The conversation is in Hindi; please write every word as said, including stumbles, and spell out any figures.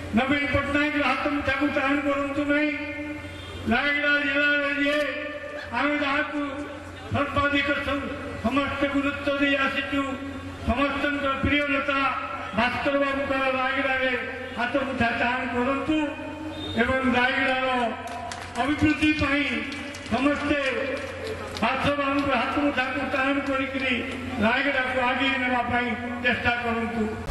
नवीन पट्टनायक हाथ मुठा को टाण करूँ नहीं रायगड़ा जिले जी आम जहाँ को सर्वाधिक समस्त गुरुत्व दे आसीचु समस्त प्रिय नेता भास्कर बाबू का रायगड़ा हाथ मुठा टाण करूँ एवं रायगड़ा अभिवृद्धि समस्ते पार्श्व हाथ मुठा को टाण कर रायगड़ा को आगे नापी चेष्टा करूँ।